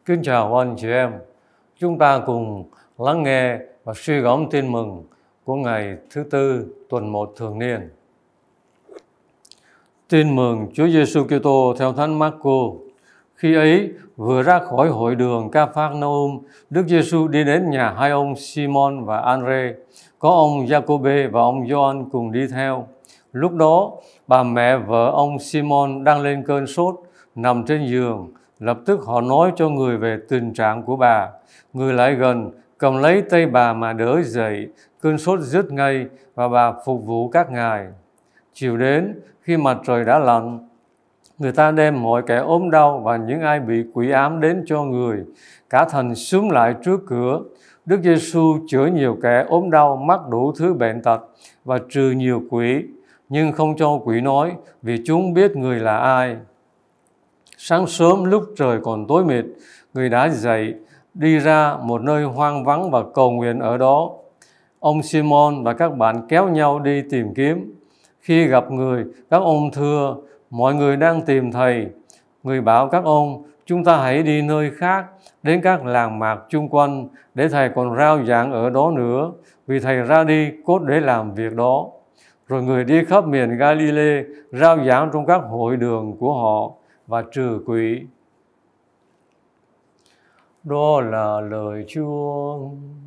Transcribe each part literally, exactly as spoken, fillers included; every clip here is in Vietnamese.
Kính chào anh chị em. Chúng ta cùng lắng nghe và suy gẫm tin mừng của ngày thứ Tư tuần một thường niên. Tin mừng Chúa Giêsu Kitô theo Thánh Marco. Khi ấy, vừa ra khỏi hội đường Ca-phác-na-um, Đức Giêsu đi đến nhà hai ông Simon và An-rê. Có ông Gia-cô-bê và ông Gioan cùng đi theo. Lúc đó, bà mẹ vợ ông Simon đang lên cơn sốt, nằm trên giường. Lập tức họ nói cho người về tình trạng của bà. Người lại gần, cầm lấy tay bà mà đỡ dậy. Cơn sốt dứt ngay và bà phục vụ các ngài. Chiều đến, khi mặt trời đã lặn, người ta đem mọi kẻ ốm đau và những ai bị quỷ ám đến cho người. Cả thành xúm lại trước cửa. Đức Giêsu chữa nhiều kẻ ốm đau mắc đủ thứ bệnh tật và trừ nhiều quỷ, nhưng không cho quỷ nói, vì chúng biết người là ai. Sáng sớm lúc trời còn tối mịt, người đã dậy, đi ra một nơi hoang vắng và cầu nguyện ở đó. Ông Simon và các bạn kéo nhau đi tìm kiếm. Khi gặp người, các ông thưa, mọi người đang tìm thầy. Người bảo các ông, chúng ta hãy đi nơi khác, đến các làng mạc chung quanh, để thầy còn rao giảng ở đó nữa, vì thầy ra đi cốt để làm việc đó. Rồi người đi khắp miền Galilee, rao giảng trong các hội đường của họ và trừ quỷ. Đó là lời Chúa.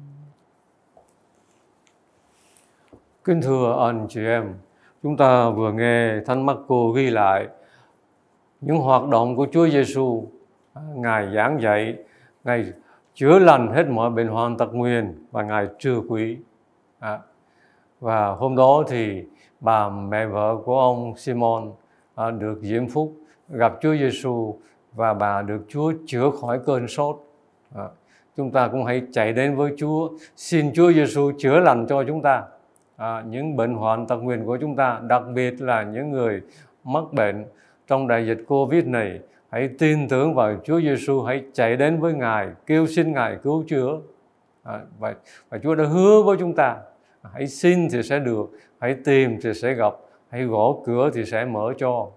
Kính thưa anh chị em, chúng ta vừa nghe Thánh Marco ghi lại những hoạt động của Chúa Giêsu. Ngài giảng dạy, Ngài chữa lành hết mọi bệnh hoạn tật nguyền và Ngài trừ quỷ. À, và hôm đó thì bà mẹ vợ của ông Simon à, được diễm phúc gặp Chúa Giêsu và bà được Chúa chữa khỏi cơn sốt. À, chúng ta cũng hãy chạy đến với Chúa, xin Chúa Giêsu chữa lành cho chúng ta à, những bệnh hoạn tật nguyền của chúng ta, đặc biệt là những người mắc bệnh trong đại dịch Covid này. Hãy tin tưởng vào Chúa Giêsu, hãy chạy đến với Ngài, kêu xin Ngài cứu chữa. À, và, và Chúa đã hứa với chúng ta, hãy xin thì sẽ được, hãy tìm thì sẽ gặp, hãy gõ cửa thì sẽ mở cho.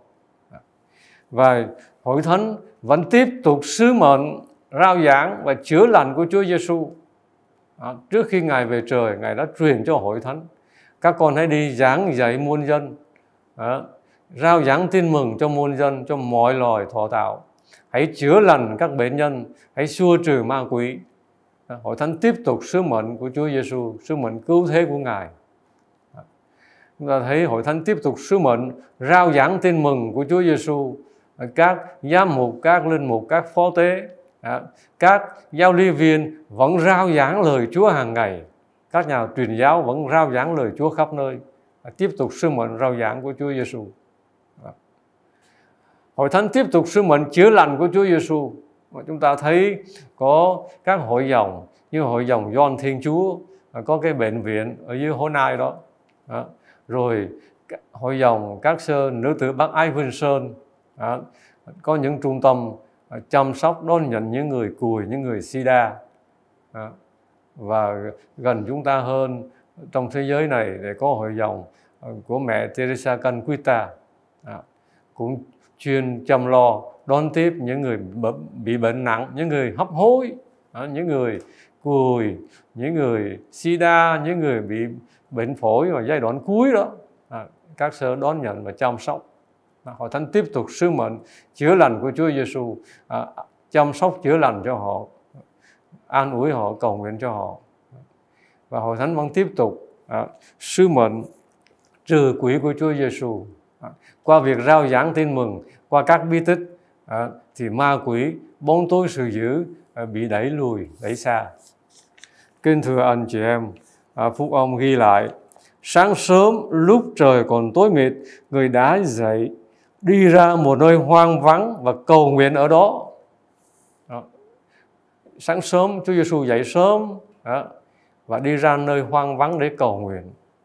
Và Hội Thánh vẫn tiếp tục sứ mệnh rao giảng và chữa lành của Chúa Giêsu. À, trước khi Ngài về trời, Ngài đã truyền cho Hội Thánh, các con hãy đi giảng dạy muôn dân, à, rao giảng tin mừng cho muôn dân, cho mọi loài thọ tạo. Hãy chữa lành các bệnh nhân, hãy xua trừ ma quỷ. À, Hội Thánh tiếp tục sứ mệnh của Chúa Giêsu, sứ mệnh cứu thế của Ngài. À, chúng ta thấy Hội Thánh tiếp tục sứ mệnh rao giảng tin mừng của Chúa Giêsu. À, các giám mục, các linh mục, các phó tế, à, các giáo lý viên vẫn rao giảng lời Chúa hàng ngày. Các nhà truyền giáo vẫn rao giảng lời Chúa khắp nơi, à, tiếp tục sứ mệnh rao giảng của Chúa Giêsu. À. Hội Thánh tiếp tục sứ mệnh chữa lành của Chúa Giêsu. Chúng ta thấy có các hội dòng như hội dòng Gioan Thiên Chúa, à, có cái bệnh viện ở dưới Hố Nai đó. À. Rồi hội dòng các sơ nữ tử Bắc Ái Vinh Sơn, à, có những trung tâm à, chăm sóc đón nhận những người cùi, những người sida. À. Và gần chúng ta hơn trong thế giới này để có hội dòng của mẹ Teresa Canquita, à, cũng chuyên chăm lo đón tiếp những người bị bệnh nặng, những người hấp hối, à, những người cùi, những người sida, những người bị bệnh phổi vào giai đoạn cuối đó, à, các sơ đón nhận và chăm sóc. À, Hội Thánh tiếp tục sứ mệnh chữa lành của Chúa Giêsu, à, chăm sóc chữa lành cho họ, an ủi họ, cầu nguyện cho họ. Và Hội Thánh vẫn tiếp tục à, sứ mệnh trừ quỷ của Chúa Giêsu. À, qua việc rao giảng tin mừng, qua các bí tích, à, thì ma quỷ, bóng tối sự dữ à, bị đẩy lùi, đẩy xa. Kính thưa anh chị em, à, phúc âm ghi lại, sáng sớm lúc trời còn tối mịt, người đã dậy, đi ra một nơi hoang vắng và cầu nguyện ở đó. Đó. Sáng sớm Chúa Giêsu dậy sớm đó, và đi ra nơi hoang vắng để cầu nguyện.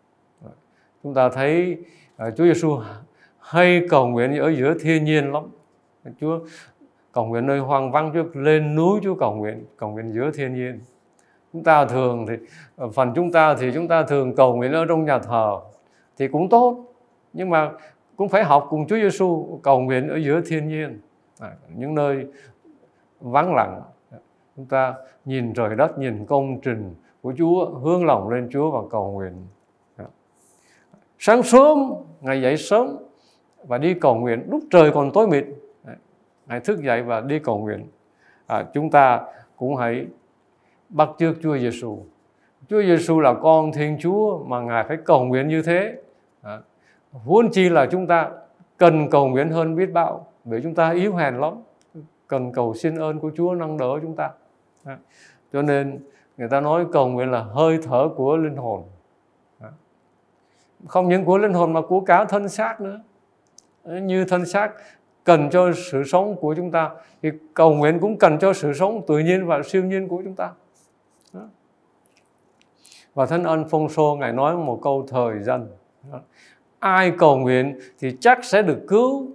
Chúng ta thấy uh, Chúa Giêsu hay cầu nguyện ở giữa thiên nhiên lắm. Chúa cầu nguyện nơi hoang vắng, Chúa lên núi Chúa cầu nguyện, cầu nguyện giữa thiên nhiên. Chúng ta thường thì phần chúng ta thì chúng ta thường cầu nguyện ở trong nhà thờ thì cũng tốt, nhưng mà cũng phải học cùng Chúa Giêsu cầu nguyện ở giữa thiên nhiên, à, những nơi vắng lặng, Chúng ta nhìn trời đất, nhìn công trình của Chúa, hướng lòng lên Chúa và cầu nguyện. Sáng sớm Ngài dậy sớm và đi cầu nguyện lúc trời còn tối mịt. Ngài thức dậy và đi cầu nguyện. À, chúng ta cũng hãy bắt chước Chúa Giêsu. Chúa Giêsu là con Thiên Chúa mà Ngài phải cầu nguyện như thế. À, huống chi là chúng ta cần cầu nguyện hơn biết bao, vì chúng ta yếu hèn lắm, cần cầu xin ơn của Chúa nâng đỡ chúng ta. À, cho nên người ta nói cầu nguyện là hơi thở của linh hồn. À, không những của linh hồn mà của cả thân xác nữa. Như thân xác cần cho sự sống của chúng ta, thì cầu nguyện cũng cần cho sự sống tự nhiên và siêu nhiên của chúng ta. Đó. Và Thánh Alfonso Ngài nói một câu thời dân: ai cầu nguyện thì chắc sẽ được cứu,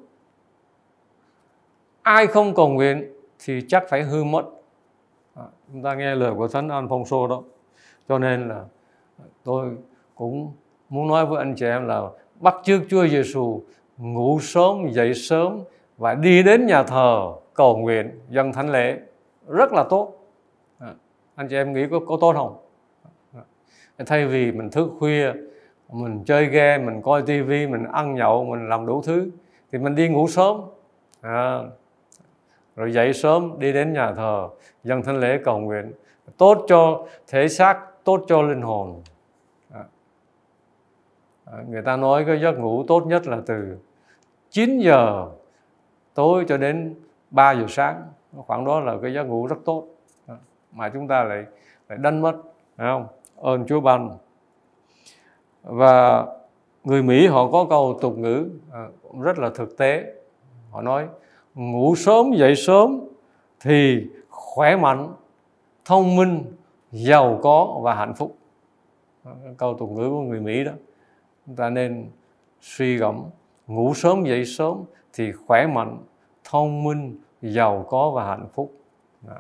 ai không cầu nguyện thì chắc phải hư mất. Đó. Chúng ta nghe lời của Thánh Alfonso đó. Cho nên là tôi cũng muốn nói với anh chị em là bắt chước Chúa Giêsu, ngủ sớm dậy sớm và đi đến nhà thờ cầu nguyện dâng thánh lễ rất là tốt. À, anh chị em nghĩ có, có tốt không? À, thay vì mình thức khuya, mình chơi game, mình coi tivi, mình ăn nhậu, mình làm đủ thứ, thì mình đi ngủ sớm, à, rồi dậy sớm đi đến nhà thờ dâng thánh lễ cầu nguyện, tốt cho thể xác, tốt cho linh hồn. À, à, người ta nói cái giấc ngủ tốt nhất là từ chín giờ tối cho đến ba giờ sáng, khoảng đó là cái giấc ngủ rất tốt, mà chúng ta lại lại đánh mất, phải không? Ơn Chúa ban. Và người Mỹ họ có câu tục ngữ à, rất là thực tế. Họ nói ngủ sớm dậy sớm thì khỏe mạnh, thông minh, giàu có và hạnh phúc. Câu tục ngữ của người Mỹ đó. Chúng ta nên suy gẫm: ngủ sớm dậy sớm thì khỏe mạnh, thông minh, giàu có và hạnh phúc. Đó.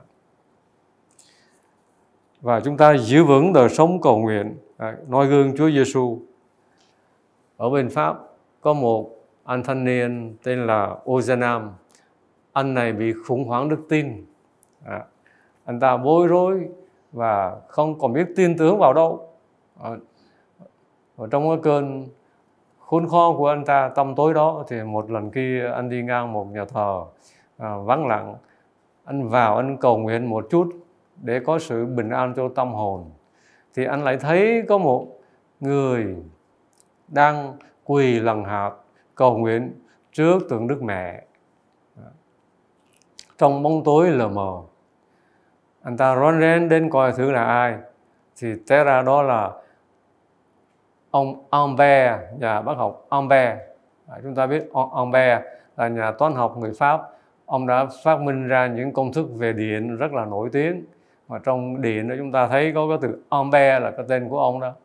Và chúng ta giữ vững đời sống cầu nguyện, à, noi gương Chúa Giêsu. Ở bên Pháp có một anh thanh niên tên là Ozanam. Anh này bị khủng hoảng đức tin. À, anh ta bối rối và không còn biết tin tưởng vào đâu. À, ở trong cái cơn khốn khó của anh ta tâm tối đó, thì một lần kia anh đi ngang một nhà thờ à, vắng lặng. Anh vào anh cầu nguyện một chút để có sự bình an cho tâm hồn, thì anh lại thấy có một người đang quỳ lằng hạt cầu nguyện trước tượng Đức Mẹ trong bóng tối lờ mờ. Anh ta rón rén đến coi thử là ai, thì té ra đó là ông Ampère, nhà bác học Ampère. À, chúng ta biết Ampère là nhà toán học người Pháp. Ông đã phát minh ra những công thức về điện rất là nổi tiếng. Mà trong điện đó chúng ta thấy có cái từ Ampère là cái tên của ông đó.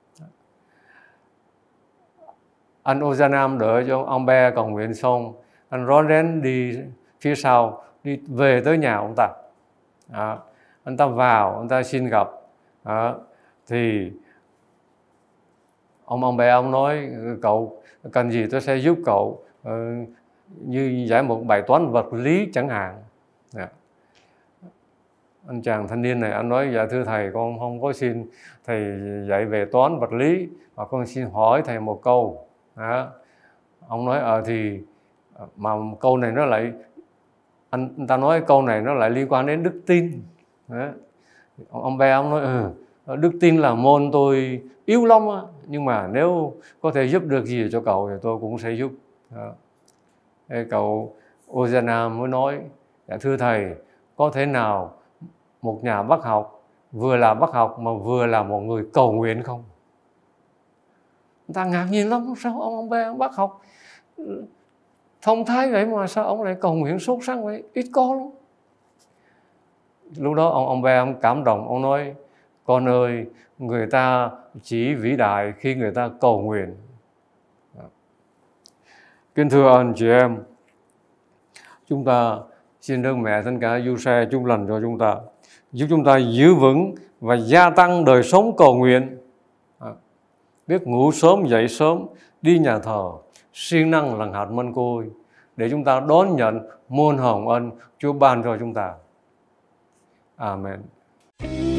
Anh Ozanam đợi cho ông Ampère cầu nguyện xong, anh rón rén đi phía sau, đi về tới nhà ông ta. À, anh ta vào, anh ta xin gặp. À, thì ông ông bè ông nói: cậu cần gì tôi sẽ giúp cậu, uh, như giải một bài toán vật lý chẳng hạn. Yeah. Anh chàng thanh niên này anh nói: dạ thưa thầy, con không có xin thầy dạy về toán vật lý, mà con xin hỏi thầy một câu. Yeah. Ông nói: ờ thì mà câu này nó lại, anh, anh ta nói câu này nó lại liên quan đến đức tin. Yeah. Ông bè ông nói: ừ, đức tin là môn tôi yếu lắm á, nhưng mà nếu có thể giúp được gì cho cậu thì tôi cũng sẽ giúp. Đó. Cậu Ozanam mới nói: dạ thưa thầy, có thể nào một nhà bác học vừa là bác học mà vừa là một người cầu nguyện không? Người ta ngạc nhiên lắm, sao ông ông bé bác học thông thái vậy mà sao ông lại cầu nguyện sốt sắng vậy, ít có lắm. Lúc đó ông ông bé ông cảm động, ông nói: con ơi, người ta chỉ vĩ đại khi người ta cầu nguyện. Kính thưa anh chị em, chúng ta xin Đức Mẹ Thánh Cả Giuse chúc lành cho chúng ta, giúp chúng ta giữ vững và gia tăng đời sống cầu nguyện, biết ngủ sớm dậy sớm, đi nhà thờ, siêng năng lần hạt mân côi, để chúng ta đón nhận muôn hồng ân Chúa ban cho chúng ta. Amen.